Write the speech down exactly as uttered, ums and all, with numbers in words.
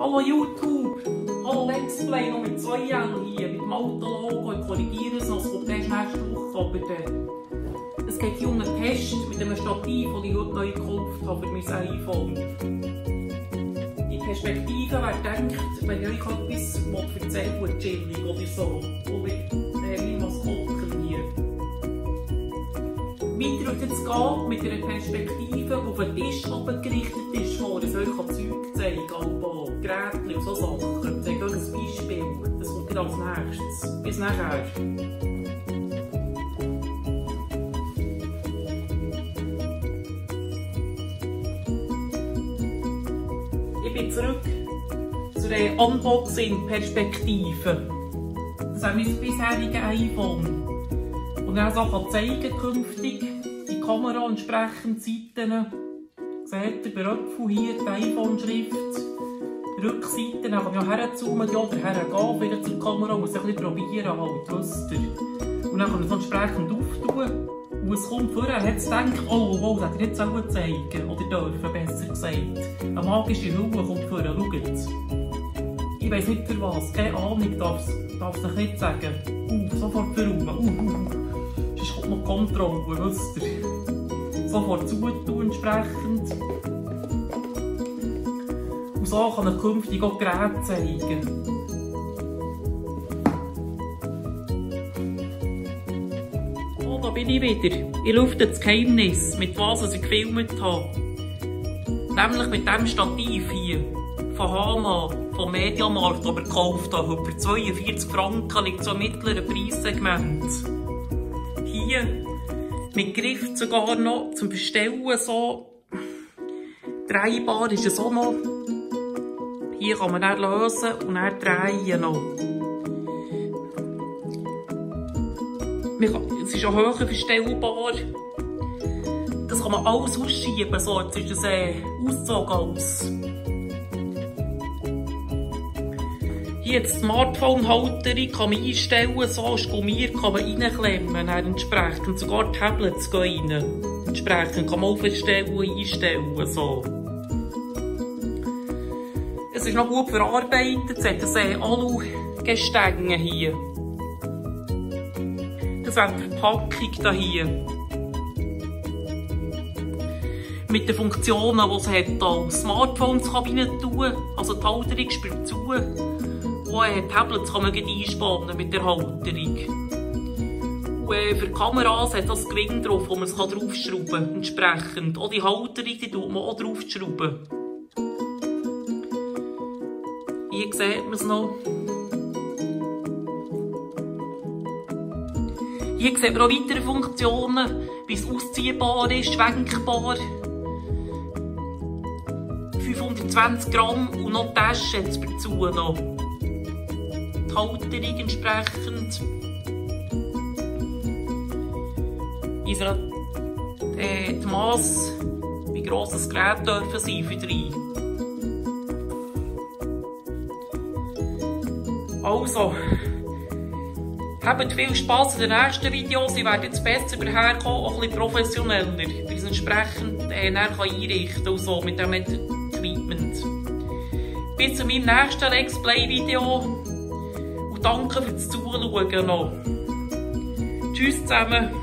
Hallo YouTube! Hallo Let's Play, noch mit zwei Jahren hier, mit dem Autologo. Ich korrigiere es noch, es kommt erst nächste Woche. Aber der, es geht hier um einen Test mit einem Stativ, das ich heute neu gekauft habe für mein iPhone. Die Perspektive wäre gedacht, wenn ich euch etwas erzählen will, chillig oder so. Oder wie man es kochen hier. Weiter wird jetzt gehen mit einer Perspektive, die auf den Tisch oben gerichtet ist, vor, dass ich euch Zeug zeigen kann, Geräte und so Sachen. Ich zeige euch ein Beispiel. Das kommt gleich als nächstes. Bis nachher. Ich bin zurück zu der Unboxing-Perspektive. Das ist mein bisheriges iPhone. Und dann so zeigen künftig die Kamera entsprechend Seiten. Seht ihr, der Apfel hier, die iPhone-Schrift, Rückseite, dann kann ich auch herzoomen oder hergehen, wieder zur Kamera, muss ein bisschen probieren, halt, wisst ihr. Und dann kann ich es entsprechend auftun. Und es kommt vorher, hat es gedacht, oh, oh, das hätte ich jetzt auch zeigen, oder dürfen, besser gesagt. Eine magische Hülle kommt vorher, schaut. Ich weiss nicht für was, keine Ahnung, darf es nicht sagen. Uh, sofort verräumen, uh, uh, uh. Sonst kommt noch Kontrolle, wisst ihr. Sofort zutun entsprechend. Und so kann ich künftig auch Geräte zeigen. Oh, da bin ich wieder. Ich lüfte das Geheimnis, mit was ich gefilmt habe. Nämlich mit diesem Stativ hier. Von Hama, vom Mediamarkt, das ich gekauft habe. Für zweiundvierzig Franken liegt so ein mittlerer Preissegment. Hier, mit Griff sogar noch zum Bestellen, so drehbar ist es auch noch. Hier kann man dann lösen und dann drehen noch. Es ist auch höher verstellbar. Das kann man alles ausschieben, so. Jetzt ist es äh, ausgezogen alles. Hier die Smartphone-Halterung kann man einstellen, so ist gummiert, kann man reinklemmen, entsprechend. Sogar Tablets gehen rein. Entsprechend kann man aufstellen und einstellen, so. Es ist noch gut verarbeitet, es hat ein Alu-Gestänge hier. Das wäre die Verpackung hier. Mit den Funktionen, die es hat, auch Smartphones kann rein tun, also die Halterung spielt zu. Und äh, Tablets kann man einspannen mit der Halterung. Und äh, für die Kameras hat das Gewinn drauf, wo man es draufschrauben kann. Entsprechend. Auch die Halterung, die tut man auch draufschrauben. Hier sieht man es noch. Hier sieht man auch weitere Funktionen, wie es ausziehbar ist, schwenkbar. fünfhundertzwanzig Gramm und noch die Tasche hat es dazu noch. Die Halterung entsprechend. Hier ist äh, die Masse, wie gross das Gerät dürfen sein für drei. Also, habt viel Spass in den nächsten Videos. Ich werde jetzt besser daherkommen, auch ein bisschen professioneller, weil es entsprechend äh, einrichten und so mit dem Treatment. Bis zu meinem nächsten Let's Play Video und danke fürs Zuschauen noch. Tschüss zusammen.